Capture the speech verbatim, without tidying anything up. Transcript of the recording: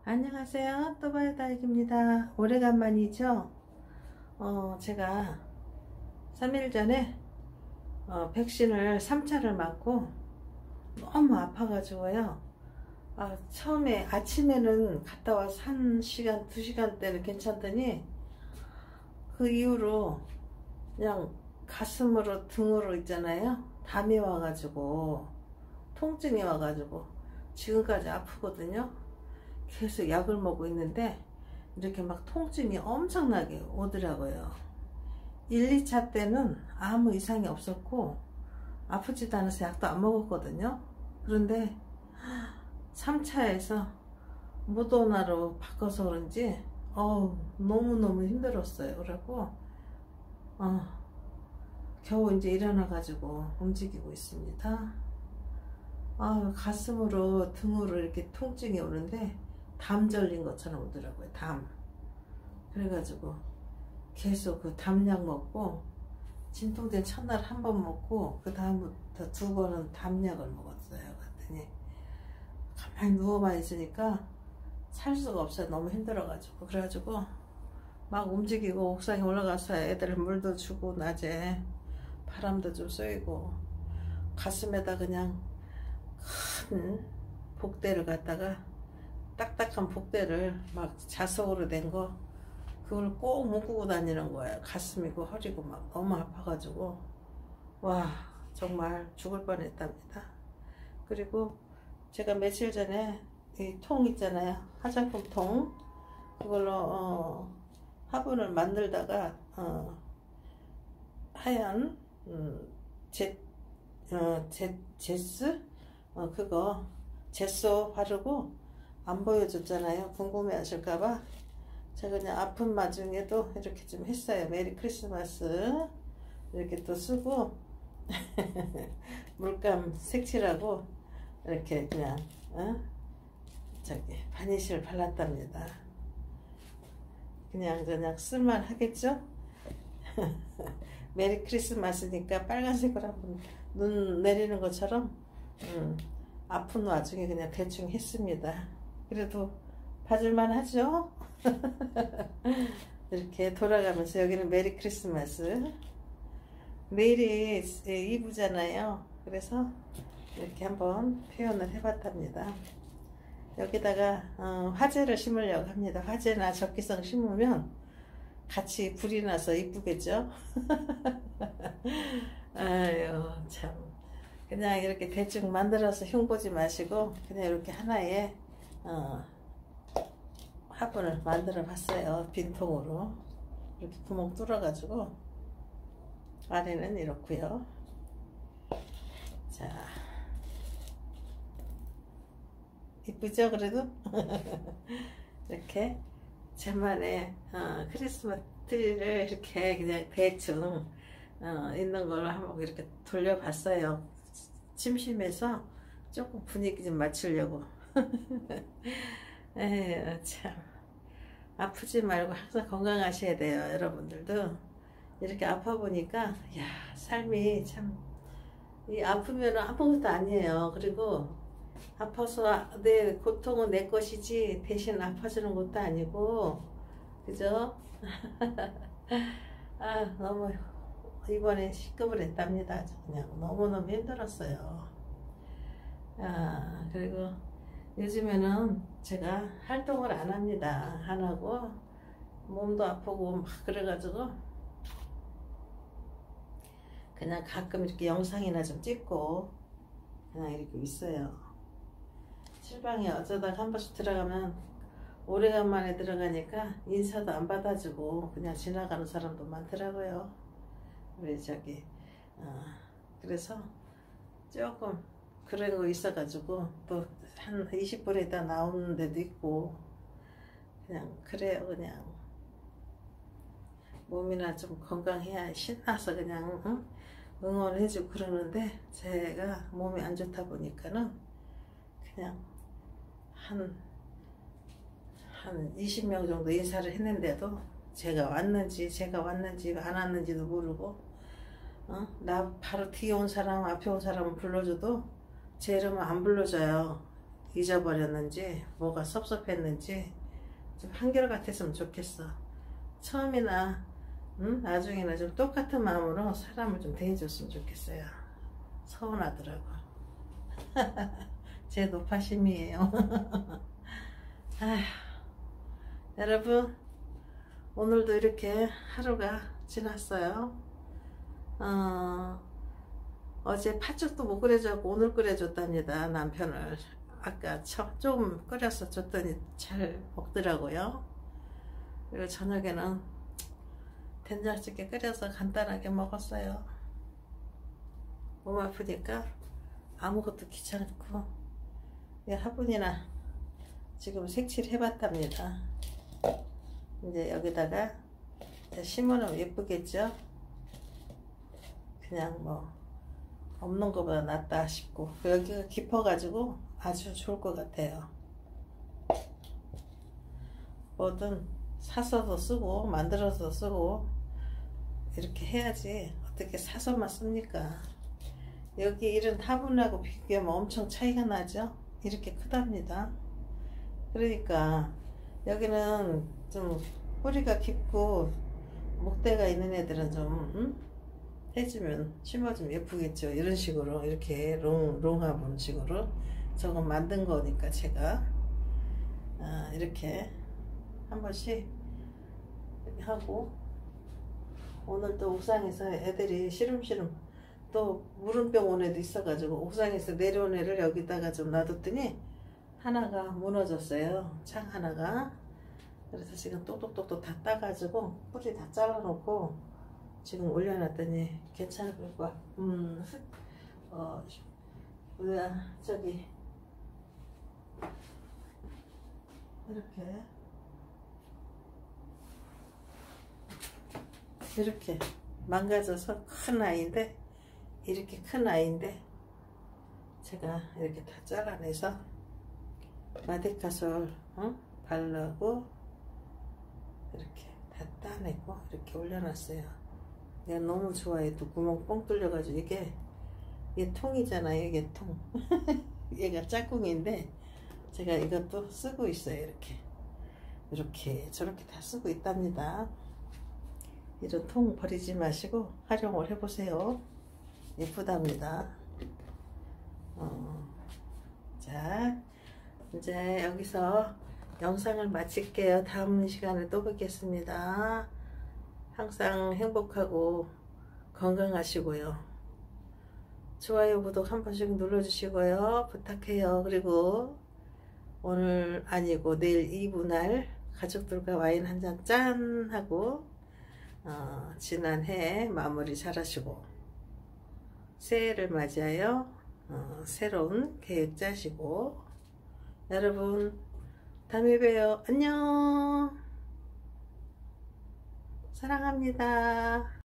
안녕하세요. 또바이 다육입니다. 오래간만이죠. 어, 제가 삼 일 전에 어, 백신을 삼 차를 맞고 너무 아파가지고요. 아, 처음에 아침에는 갔다 와서 한 시간, 두 시간대는 괜찮더니 그 이후로 그냥 가슴으로 등으로 있잖아요. 담이 와가지고 통증이 와가지고 지금까지 아프거든요. 계속 약을 먹고 있는데 이렇게 막 통증이 엄청나게 오더라고요. 일, 이 차 때는 아무 이상이 없었고 아프지도 않아서 약도 안 먹었거든요. 그런데 삼 차에서 모더나로 바꿔서 그런지 어우 너무너무 힘들었어요. 그래갖고 어, 겨우 이제 일어나 가지고 움직이고 있습니다. 아, 가슴으로 등으로 이렇게 통증이 오는데 담 절린 것처럼 오더라고요. 담. 그래가지고 계속 그 담약 먹고 진통제 첫날 한 번 먹고 그 다음부터 두 번은 담약을 먹었어요. 그랬더니 가만히 누워만 있으니까 살 수가 없어요. 너무 힘들어가지고. 그래가지고 막 움직이고 옥상에 올라가서 애들 물도 주고 낮에 바람도 좀 쏘이고 가슴에다 그냥 큰 복대를 갖다가 딱딱한 복대를 막 자석으로 된 거 그걸 꼭 묶고 다니는 거예요. 가슴이고 허리고 막 너무 아파가지고 와 정말 죽을 뻔했답니다. 그리고 제가 며칠 전에 이 통 있잖아요. 화장품 통 그걸로 어, 화분을 만들다가 어, 하얀 음, 제, 어, 제, 제스 어, 그거 제소 바르고 안 보여줬잖아요. 궁금해 하실까봐 제가 그냥 아픈 마중에도 이렇게 좀 했어요. 메리 크리스마스 이렇게 또 쓰고 물감 색칠하고 이렇게 그냥 어? 저기 바니쉬를 발랐답니다. 그냥 그냥 쓸만 하겠죠? 메리 크리스마스니까 빨간색으로 한번 눈 내리는 것처럼 음, 아픈 와중에 그냥 대충 했습니다. 그래도 봐줄만 하죠? 이렇게 돌아가면서 여기는 메리 크리스마스. 내일이 이 부잖아요. 그래서 이렇게 한번 표현을 해봤답니다. 여기다가 어, 화재를 심으려고 합니다. 화재나 적기성 심으면 같이 불이 나서 이쁘겠죠? 아유 참 그냥 이렇게 대충 만들어서 흉보지 마시고 그냥 이렇게 하나의 어, 화분을 만들어 봤어요. 빈통으로 이렇게 구멍 뚫어 가지고 안에는 이렇고요. 자 이쁘죠? 그래도 이렇게 제만의 어, 크리스마스 트리를 이렇게 그냥 대충 어, 있는 걸로 한번 이렇게 돌려봤어요. 심심해서 조금 분위기 좀 맞추려고. 에휴 참 아프지 말고 항상 건강하셔야 돼요. 여러분들도 이렇게 아파 보니까 야 삶이 참 이 아프면 아무것도 아니에요. 그리고 아파서 내 고통은 내 것이지 대신 아파주는 것도 아니고 그죠? 아 너무 이번에 시급을 했답니다. 그냥 너무너무 힘들었어요. 아 그리고 요즘에는 제가 활동을 안 합니다. 안 하고 몸도 아프고 막 그래가지고 그냥 가끔 이렇게 영상이나 좀 찍고 그냥 이렇게 있어요. 실방에 어쩌다가 한 번씩 들어가면 오래간만에 들어가니까 인사도 안 받아주고 그냥 지나가는 사람도 많더라고요. 우리 저기 어, 그래서 조금 그런 거 있어가지고 또 한 이십 분에다 나오는 데도 있고 그냥 그래요. 그냥 몸이나 좀 건강해야 신나서 그냥 응? 응원해주고 그러는데 제가 몸이 안 좋다 보니까는 그냥 한 한 이십 명 정도 인사를 했는데도 제가 왔는지 제가 왔는지 안 왔는지도 모르고 어? 나 바로 뒤에 온 사람 앞에 온 사람은 불러줘도 제 이름은 안 불러줘요. 잊어버렸는지 뭐가 섭섭했는지 좀 한결같았으면 좋겠어. 처음이나 응? 나중에나 좀 똑같은 마음으로 사람을 좀 대해줬으면 좋겠어요. 서운하더라고. 제 노파심이에요. 아휴, 여러분 오늘도 이렇게 하루가 지났어요. 어, 어제 팥죽도 못 끓여줬고 오늘 끓여줬답니다. 남편을 아까 좀 끓여서 줬더니 잘 먹더라고요. 그리고 저녁에는 된장찌개 끓여서 간단하게 먹었어요. 몸 아프니까 아무것도 귀찮고 화분이나 지금 색칠 해봤답니다. 이제 여기다가 심으면 예쁘겠죠. 그냥 뭐 없는 것보다 낫다 싶고 여기가 깊어가지고 아주 좋을 것 같아요. 뭐든 사서도 쓰고 만들어서 쓰고 이렇게 해야지 어떻게 사서만 씁니까. 여기 이런 화분하고 비교하면 엄청 차이가 나죠. 이렇게 크답니다. 그러니까 여기는 좀 뿌리가 깊고 목대가 있는 애들은 좀 음? 해주면 심어주면 예쁘겠죠. 이런 식으로 이렇게 롱, 롱화분 식으로 저건 만든 거니까 제가 아, 이렇게 한 번씩 하고 오늘 또 옥상에서 애들이 시름시름 또 물음병 온 애도 있어가지고 옥상에서 내려온 애를 여기다가 좀 놔뒀더니 하나가 무너졌어요. 창 하나가. 그래서 지금 똑똑똑똑 다 따가지고 뿌리 다 잘라놓고 지금 올려놨더니 괜찮을 거야. 음, 어, 뭐야, 저기 이렇게 이렇게 망가져서 큰 아이인데 이렇게 큰 아이인데 제가 이렇게 다 잘라내서 마데카솔 어? 바르고 이렇게 다 따내고 이렇게 올려놨어요. 내가 너무 좋아해. 또 구멍 뻥 뚫려가지고 이게 이게 통이잖아요. 이게 통. 얘가 짝꿍인데 제가 이것도 쓰고 있어요. 이렇게 이렇게 저렇게 다 쓰고 있답니다. 이런 통 버리지 마시고 활용을 해보세요. 예쁘답니다. 어, 자 이제 여기서 영상을 마칠게요. 다음 시간에 또 뵙겠습니다. 항상 행복하고 건강하시고요. 좋아요, 구독 한 번씩 눌러주시고요. 부탁해요. 그리고 오늘 아니고 내일 이브날 가족들과 와인 한잔 짠 하고 어, 지난해 마무리 잘 하시고 새해를 맞이하여 어, 새로운 계획 짜시고 여러분 다음에 봬요. 안녕. 사랑합니다.